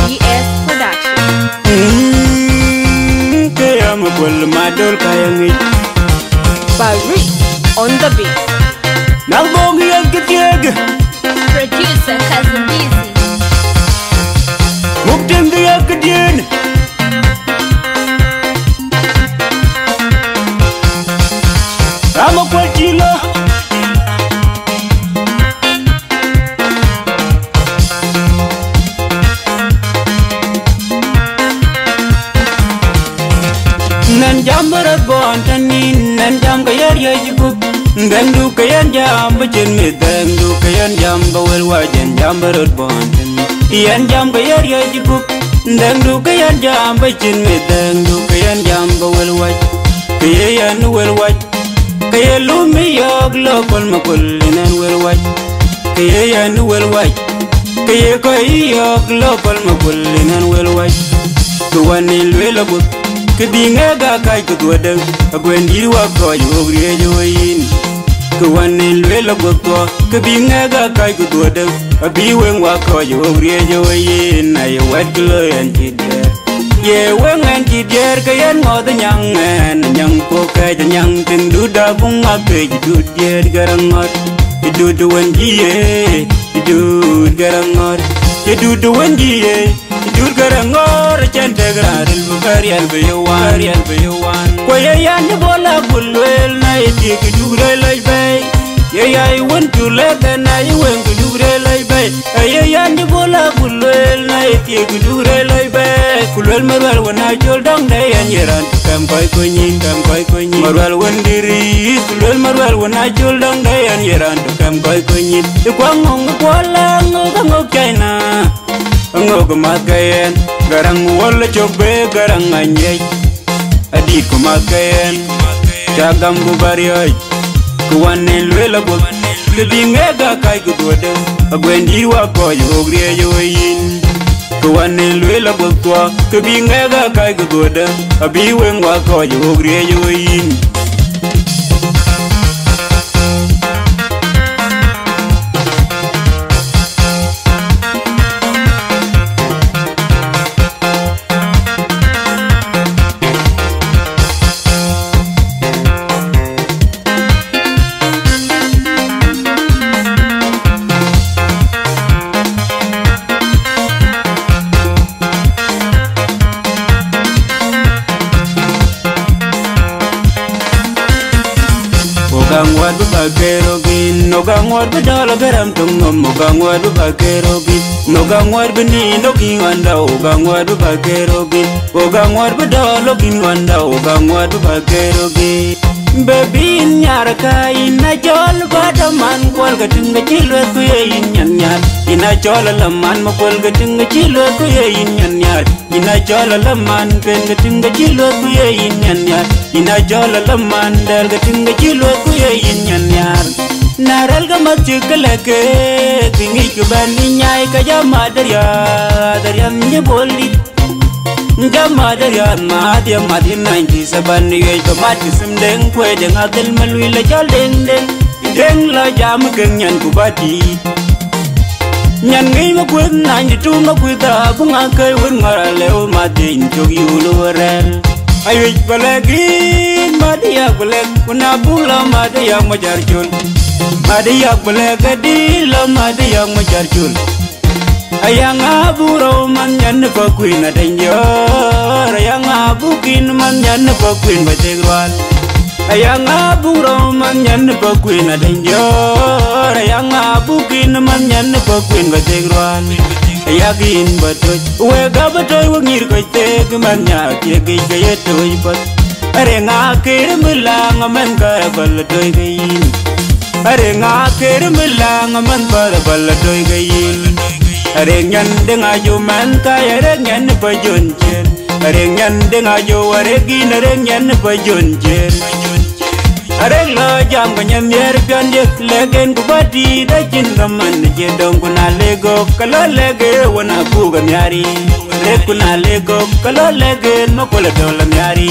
GS Production. Kaya mukul madol kaya ngit Barry on the beat. Nagbongi ang kitiag Producer Cousin Busy. Muktim kaya kadiyan Rama kwa chila Nan jambarat bontanin nan jam kayar ya jibuk Gandu kayan jam bacin me gandu kayan jam bawel wajan jambarat bontanin Iyan jam kayar ya jibuk Gandu kayan jam bacin me gandu kayan jam bawel waj Kayan wel waj Kaya lumi yog lokol makul inan wel waj Kayan wel waj Kaya yog lokol makul inan wel waj Tuwanil welabut Kedinga ga kai kutwadang Agwendi wa ko yogriye joyin Kwanil wela gotwa Kedinga ga kai kutwadang Abiweng wa ko yogriye joyin Ay wet klo yan chider Ye weng an chider kayan ngod nyangen Nyang po kay nyang tinduda bunga kay jidud garangot Jidud wanjiye Jidud garangot Jidud wanjiye Jidud garangor Chantegradil bukarian bayawan Kwaya yan bola bulwel na iti kujure lay bay Yaya iwan tuleka na iwan kujure lay bay Yaya yan bola bulwel na iti kujure lay bay Kulwel marwal wana joldong dayan yeran Kam koy kunyin Marwal wandiri Kulwel marwal wana joldong dayan yeran Kam koy kunyin Ikwang ngong kwala ngok chayna Ngok makayen Garang wala chobe garang anyay Adi kumakayen Chagam gubaryoy Kuwanin lwela gud Kedingega kay kutwada Agwendi wako yogriye yoyin Kuwanin lwela gud kwa Kedingega kay kutwada Abiweng wako yogriye yoyin Ogangwad bagerogin Nogangwad badala garam tungom Ogangwad bagerogin Nogangwad bani nogin wanda Ogangwad bagerogin Ogangwad badala gin wanda Ogangwad bagerogin Baby nyar ka ina jol badaman kwal gatinga chilwe kuye inyan nyar Ina jol laman makwal gatinga chilwe kuye inyan nyar Ina jol laman pen gatinga chilwe kuye inyan nyar Ina jol laman dal gatinga chilwe kuye inyan nyar Naral gamat chikalake tingi kubani nyai kajama daryam nye bolit Jama daryan madya madya 97 Yey kamati simdeng kwe deng adil malwi la jal deng Deng la jam keng nyan kubati Nyan ngay makweg nanyi tu makwida Bunga kay wun ngara leo mati inchog yulu warel Aywej balagin madiyak balag Unabula madiyak majarchul Madiyak balag adila madiyak majarchul Ayang aburo man yan pakwin adenyor Ayang abukin man yan pakwin bategrwal Ayang aburo man yan pakwin adenyor Ayang abukin man yan pakwin bategrwal Ayagin batoy Wega batoy wangir koy teg man nyak yagay kayatoy pat Are nga kirmilang man karabal toy gayin Are nga kirmilang man karabal toy gayin Are nyan denga jo man kaya are nyan pa jonchen Are nyan denga jo are gin are nyan pa jonchen Are lo jam kanya mier pian dek legen kubati da chin gaman je dong kuna lego kala lege wana buga miari Le kuna lego kala lege no kola dola miari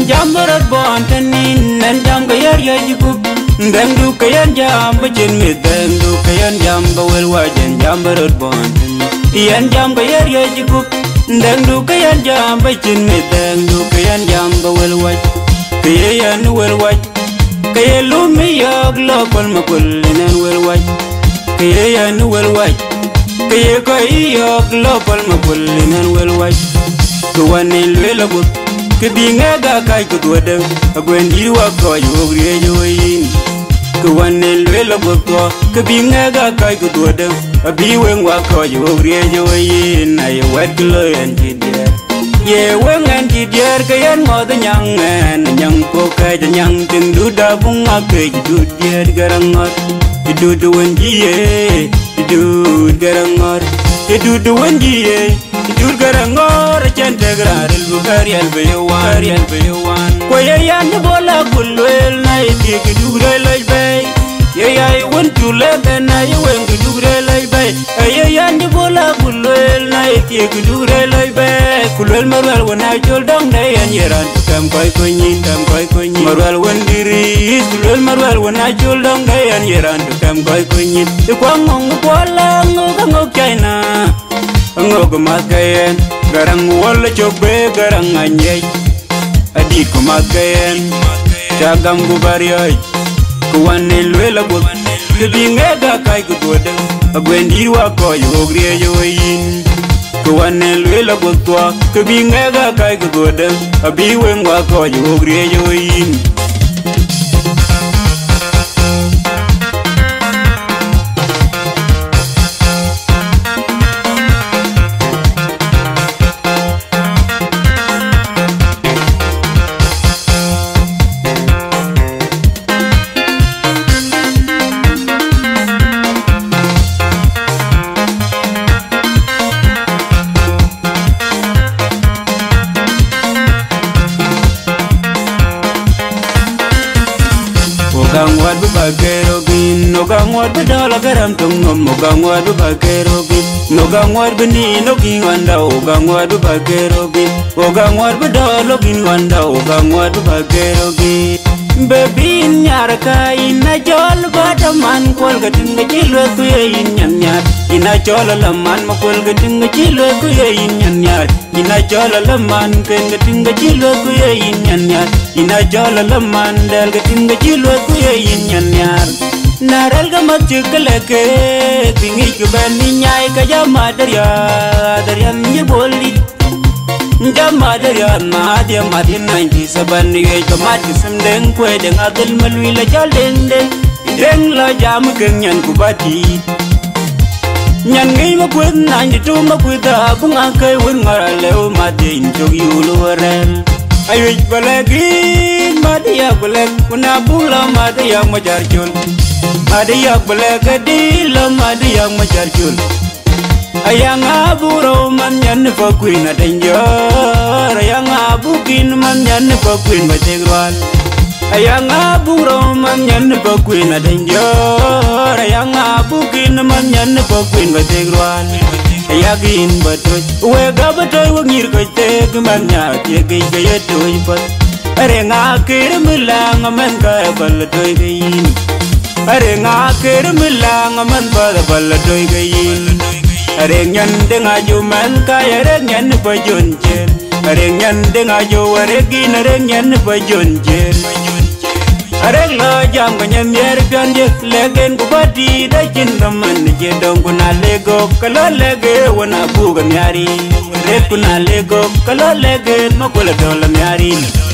jambarat bon tanin nan jam ga yar ya jikub dang du kayan jam bajin mi dang du kayan jam bawel wajan jambarat bon yan jam ga yar ya jikub dang du kayan jam bajin mi dang du kayan jam bawel waj kayan wel waj kayelu mi yag lo kol makul nan wel waj kayan wel waj kay yag lo kol makul nan wel waj kuwanil wel gut Kebinga ga kai kudwadang agwendi wa ko yogre yoyin Kuwanil wela gotwa kebinga ga kai kudwadang abiwen wa ko yogre yoyin ay wet klo antidier ye wen antidier kayan mod nyang ko kai nyang ting duda bunga kai dudier garangot dudu wenjiye dudu garangot dudu wenjiye Jur garangor cente gradel bugari albeyawan Koye yan bola kulwel na iti kidugre lay bay Ye ay won tulebe na yewen kidugre lay bay Ye yan bola kulwel na iti kidugre lay bay Kulwel marwal wana jol dong day yan yeran Kam koy konyin Marwal wan diri Kulwel marwal wana jol dong day yan yeran Kam koy konyin Ikwang ngong kwala ngok chayna Ngok makayen garang wala chokbe garang anyay adi ko makayen chagam gubariyay kuwanil wela gut kebinga ga kai gutwada agwendi wa ko yogre yoyin kuwanil wela gutwa kebinga ga kai gutwada abiwen wa ko yogre yoyin Gangwad bagero bin no gangwad badala garam tungom no gangwad bagero bin no gangwad bini no gingwanda o gangwad bagero bin o gangwad badala gingwanda o gangwad bagero bin Babin nyaraka ina jol badaman kol gatinga jilwe kuye inyanyar ina jol laman makol gatinga jilwe kuye inyanyar ina jol laman ken gatinga jilwe kuye inyanyar ina jol laman del gatinga jilwe kuye inyanyar naral gamat chikalake tingi kubani nyai kajama daryan ye boli Jama darya madya 97 ye kamati semdeng kwe deng adel malwi la jalende deng la jam kenyan kubati nyan ngai ma kwe nan di tu ma kwe da bunga kai wen ngara leo madya injog yulu warel ayoj balagi madya balak kuna bula madya majarjul madya balagadi la madya majarjul Ayang aburo man yan pa queen at enjoy Ayang abukin man yan pa queen bategrwal Ayang aburo man yan pa queen at enjoy Ayang abukin man yan pa queen bategrwal Ayagin batoy Wega batoy wangir koy teg man nya Tiagay kaya toy pat Are nga kirmilang man kaya balatoy gayin Are nga kirmilang man para balatoy gayin Areng nyan denga jo man kaya areng nyan pa jonjen Areng nyan denga jo aregin areng nyan pa jonjen Areng lo jam kanya mier pian je legen kubati da cintaman je dong kuna lego kalau lege wana buga miari Re kuna lego kalau lege makula dola miari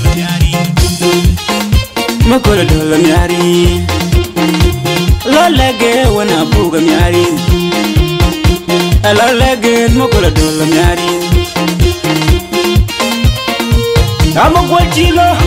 Makula dola miari Lo lege wana buga miari Ela legin mokola dola miari Amo gwachilo